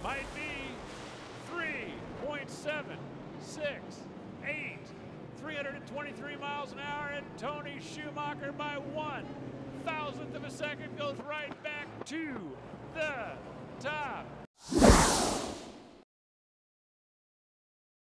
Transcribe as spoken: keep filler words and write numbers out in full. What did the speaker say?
might be three point seven six eight. three hundred twenty-three miles an hour, and Tony Schumacher by one thousandth of a second goes right back to the top.